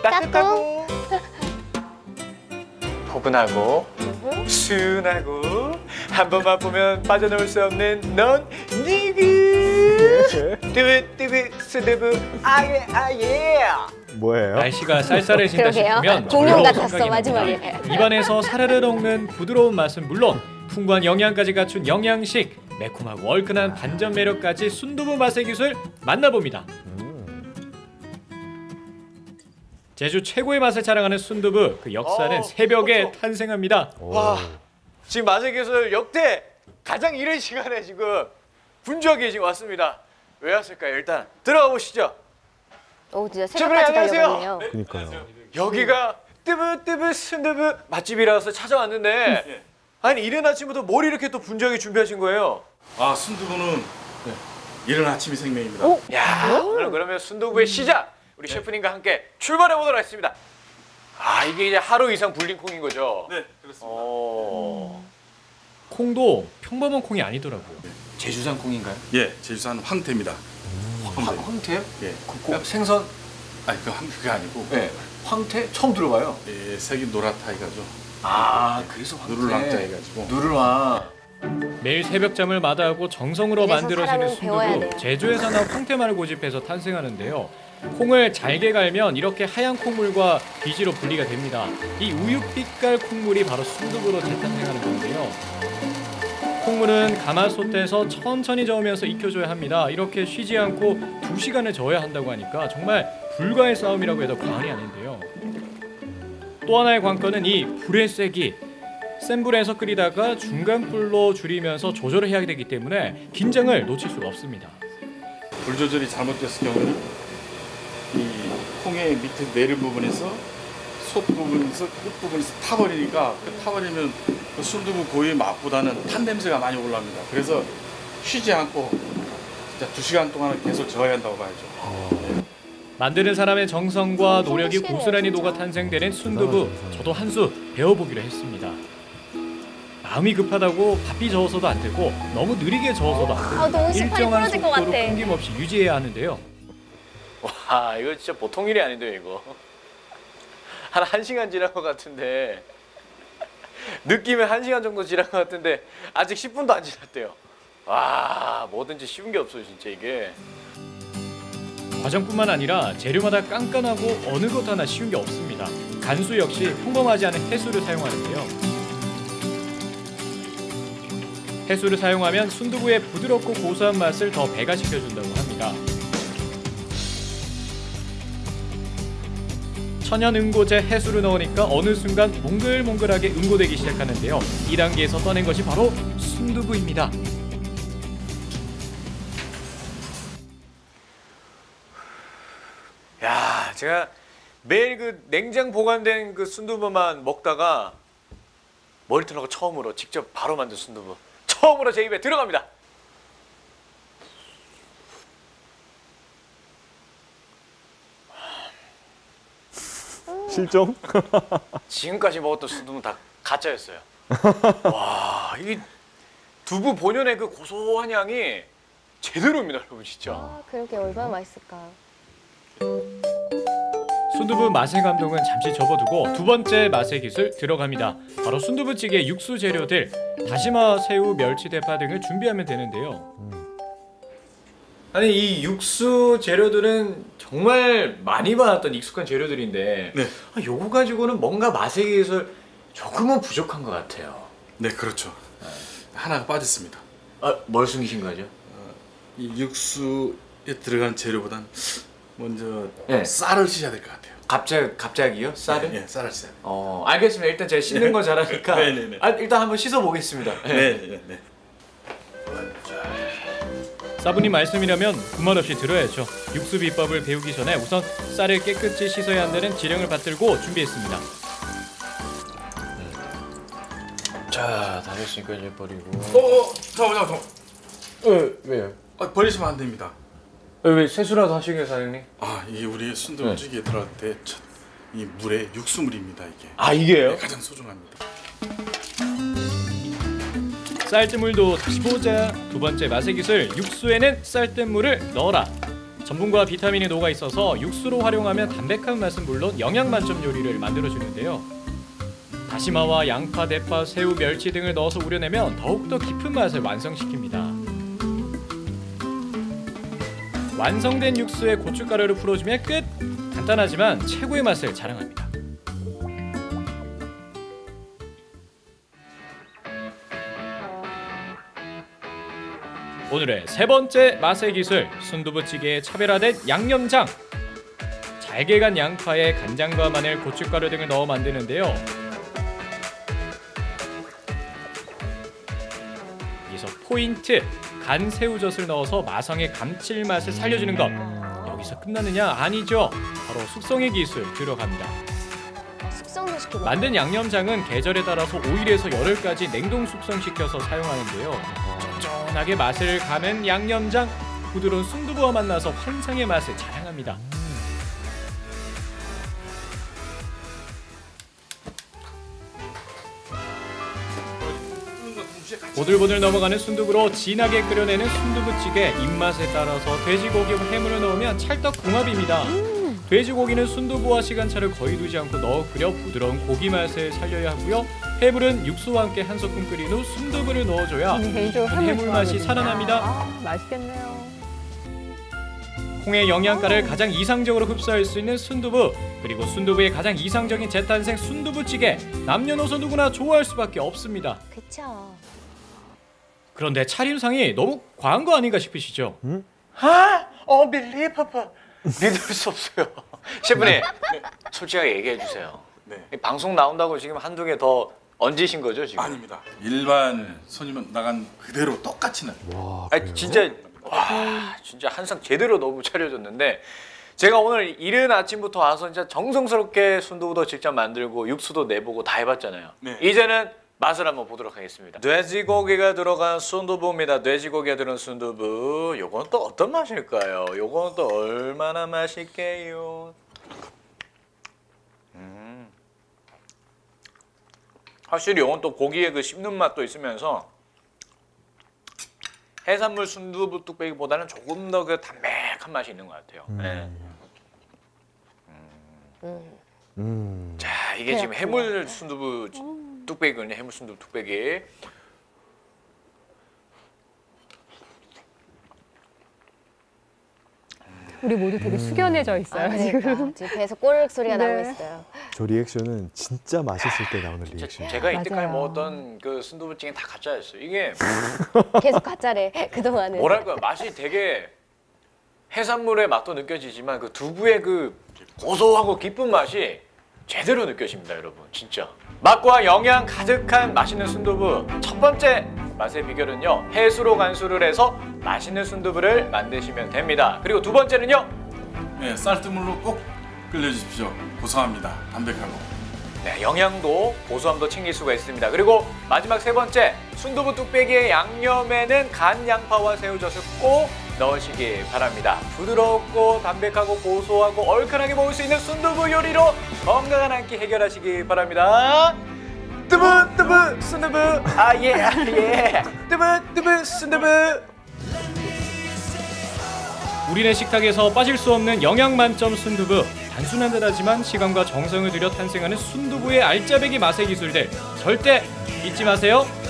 따뜻하고 포근하고 순하고 한 번만 보면 빠져나올 수 없는 넌 니그 뚜비뚜비 스드브 아예 아예. 뭐예요? 날씨가 쌀쌀해진다 그러게요. 싶으면 공룡 저로 같았어, 생각이 마지막에. 납니다. 입안에서 사르르 녹는 부드러운 맛은 물론 풍부한 영양까지 갖춘 영양식, 매콤하고 얼큰한 반전 매력까지 순두부 맛의 기술 만나봅니다. 제주 최고의 맛을 자랑하는 순두부, 그 역사는 새벽에 탄생합니다. 와, 지금 맛의 기술 역대 가장 이른 시간에 지금 분주하게 지금 왔습니다. 왜 왔을까요? 일단 들어가 보시죠. 오, 진짜 셰프님, 새벽까지 안녕하세요. 달려갔네요. 그러니까요. 여기가 뜨브뜨브 순두부 맛집이라서 찾아왔는데 아니 이른 아침부터 뭘 이렇게 또 분주하게 준비하신 거예요? 아, 순두부는 이른 아침이 생명입니다. 야, 오늘 그러면 순두부의 시작 우리 셰프님과 함께 출발해 보도록 하겠습니다. 아, 이게 이제 하루 이상 불린 콩인 거죠? 네, 그렇습니다. 콩도 평범한 콩이 아니더라고요. 제주산 콩인가요? 예, 제주산 황태입니다. 황태. 황태요? 예. 생선? 아니, 그게 아니고. 네. 황태? 처음 들어봐요. 예, 색이 노랗다 해가지고. 아, 그래서 황태. 누를 왕자 해가지고. 누를왕. 매일 새벽잠을 마다하고 정성으로 이래서 만들어지는 사람은 배워야 순두부, 돼요. 제주에서 나온 황태말을 고집해서 탄생하는데요. 콩을 잘게 갈면 이렇게 하얀 콩물과 비지로 분리가 됩니다. 이 우유빛깔 콩물이 바로 순두부로 재탄생하는 건데요. 콩물은 가마솥에서 천천히 저으면서 익혀줘야 합니다. 이렇게 쉬지 않고 2시간을 저어야 한다고 하니까 정말 불가의 싸움이라고 해도 과언이 아닌데요. 또 하나의 관건은 이 불의 세기. 센 불에서 끓이다가 중간 불로 줄이면서 조절을 해야 되기 때문에 긴장을 놓칠 수가 없습니다. 불 조절이 잘못됐을 경우는 이 콩의 밑에 내린 부분에서 솥 부분에서 끝 부분에서 타버리니까 타버리면 그 순두부 고유의 맛보다는 탄 냄새가 많이 올라옵니다. 그래서 쉬지 않고 진짜 2시간 동안 계속 저어야 한다고 봐야죠. 만드는 사람의 정성과 노력이 고스란히 녹아 탄생되는 순두부, 저도 한 수 배워보기로 했습니다. 마음이 급하다고 바삐 저어서도 안 되고 너무 느리게 저어서도 안 아, 너무 되고 시판이 일정한 부러질 것 속도로 같아. 끊김없이 유지해야 하는데요. 와, 이거 진짜 보통 일이 아닌데요, 이거. 한 1시간 지난 것 같은데 느낌에 1시간 정도 지난 것 같은데 아직 10분도 안 지났대요. 와, 뭐든지 쉬운 게 없어요, 진짜 이게. 과정뿐만 아니라 재료마다 깐깐하고 어느 것 하나 쉬운 게 없습니다. 간수 역시 평범하지 않은 해수를 사용하는데요. 해수를 사용하면 순두부의 부드럽고 고소한 맛을 더 배가시켜준다고 합니다. 천연 응고제 해수를 넣으니까 어느 순간 몽글몽글하게 응고되기 시작하는데요. 2단계에서 떠낸 것이 바로 순두부입니다. 야, 제가 매일 그 냉장 보관된 그 순두부만 먹다가 머리털하고 처음으로 직접 바로 만든 순두부 처음으로 제 입에 들어갑니다. 실종? 지금까지 먹었던 순두부는 다 가짜였어요. 와, 이 두부 본연의 그 고소한 향이 제대로입니다, 여러분 진짜. 아, 그렇게 얼마나 맛있을까. 순두부 맛의 감동은 잠시 접어두고 두 번째 맛의 기술 들어갑니다. 바로 순두부찌개 육수 재료들, 다시마, 새우, 멸치, 대파 등을 준비하면 되는데요. 아니, 이 육수 재료들은 정말 많이 받았던 익숙한 재료들인데 네. 요거 가지고는 뭔가 맛의 기술 조금은 부족한 것 같아요. 네, 그렇죠. 하나가 빠졌습니다. 아, 뭘 숨기신 거죠? 이 육수에 들어간 재료보단 먼저 네. 쌀을 씻어야 될 것 같아요. 갑자기요? 쌀을? 네, 쌀을 씻어야 돼요. 알겠습니다. 일단 제가 씻는 거 잘하니까 네네네. 일단 한번 씻어 보겠습니다. 네. 사부님 말씀이라면 군말 없이 들어야죠. 육수 비법을 배우기 전에 우선 쌀을 깨끗이 씻어야 한다는 지령을 받들고 준비했습니다. 자, 다 됐으니까 이제 버리고. 잠깐만. 왜요? 버리시면 안 됩니다. 왜 세수라도 하시게 사장님? 아, 이게 우리 순두부찌개에 들어갈 때 이 물에 육수물입니다, 이게. 아, 이게요? 네, 가장 소중합니다. 쌀뜨물도 다시 보자. 두 번째 맛의 기술, 육수에는 쌀뜨물을 넣어라. 전분과 비타민이 녹아 있어서 육수로 활용하면 담백한 맛은 물론 영양 만점 요리를 만들어 주는데요. 다시마와 양파, 대파, 새우, 멸치 등을 넣어서 우려내면 더욱더 깊은 맛을 완성시킵니다. 완성된 육수에 고춧가루를 풀어주면 끝! 간단하지만 최고의 맛을 자랑합니다. 오늘의 세 번째 맛의 기술, 순두부찌개의 차별화된 양념장. 잘게 간 양파에 간장과 마늘, 고춧가루 등을 넣어 만드는데요. 여기서 포인트! 간 새우젓을 넣어서 마성의 감칠맛을 살려주는 것. 여기서 끝나느냐? 아니죠. 바로 숙성의 기술 들어갑니다. 숙성도 시키고. 만든 양념장은 계절에 따라서 5일에서 열흘까지 냉동 숙성시켜서 사용하는데요. 쫀쫀하게 맛을 가는 양념장, 부드러운 순두부와 만나서 환상의 맛을 자랑합니다. 보들보들 넘어가는 순두부로 진하게 끓여내는 순두부찌개. 입맛에 따라서 돼지고기와 해물을 넣으면 찰떡궁합입니다. 돼지고기는 순두부와 시간차를 거의 두지 않고 넣어 끓여 부드러운 고기 맛을 살려야 하고요. 해물은 육수와 함께 한 소끔 끓인 후 순두부를 넣어줘야 개인적으로 해물 맛이 좋아하거든요. 살아납니다. 아, 맛있겠네요. 콩의 영양가를 가장 이상적으로 흡수할 수 있는 순두부, 그리고 순두부의 가장 이상적인 재탄생 순두부찌개. 남녀노소 누구나 좋아할 수밖에 없습니다. 그쵸. 그런데 차림상이 너무 과한 거 아닌가 싶으시죠? 빌리버블. 믿을 수 없어요. 셰프님, 솔직하게 얘기해 주세요. 네. 방송 나온다고 지금 한두 개 더 얹으신 거죠 지금? 아닙니다. 일반 손님은 나간 그대로 똑같이 나. 아니, 진짜 진짜 한상 제대로 너무 차려줬는데 제가 오늘 이른 아침부터 와서 진짜 정성스럽게 순두부도 직접 만들고 육수도 내보고 다 해봤잖아요. 네. 이제는 맛을 한번 보도록 하겠습니다. 돼지고기가 들어간 순두부입니다. 돼지고기가 들어간 순두부. 요건 또 어떤 맛일까요? 요건 또 얼마나 맛있게요? 확실히 요건 또 고기의 그 씹는 맛도 있으면서 해산물 순두부 뚝배기보다는 조금 더 그 담백한 맛이 있는 것 같아요. 네. 자, 이게 지금 해물 순두부 뚝배기거든요. 해물 순두부 뚝배기. 우리 모두 되게 숙연해져 있어요, 지금. 그러니까. 지금 배에서 꼬르륵 소리가 네. 나고 있어요. 저 리액션은 진짜 맛있을 때 나오는 진짜 리액션. 제가 이때까지 맞아요. 먹었던 그 순두부찌개 다 가짜였어요. 이게 계속 가짜래, 그동안은. 뭐랄까 맛이 되게 해산물의 맛도 느껴지지만 그 두부의 그 고소하고 깊은 맛이 제대로 느껴집니다, 여러분. 진짜 맛과 영양 가득한 맛있는 순두부. 첫 번째 맛의 비결은요, 해수로 간수를 해서 맛있는 순두부를 만드시면 됩니다. 그리고 두 번째는요, 네, 쌀뜨물로 꼭 끓여주십시오. 고소합니다. 담백하고. 네, 영양도 고소함도 챙길 수가 있습니다. 그리고 마지막 세 번째, 순두부 뚝배기의 양념에는 간 양파와 새우젓을 꼭 넣으시기 바랍니다. 부드럽고 담백하고 고소하고 얼큰하게 먹을 수 있는 순두부 요리로 건강한 한 끼 해결하시기 바랍니다. 뜨부 순두부 아예 뜨부 순두부. 우리네 식탁에서 빠질 수 없는 영양 만점 순두부. 단순한 듯하지만 시간과 정성을 들여 탄생하는 순두부의 알짜배기 맛의 기술들 절대 잊지 마세요.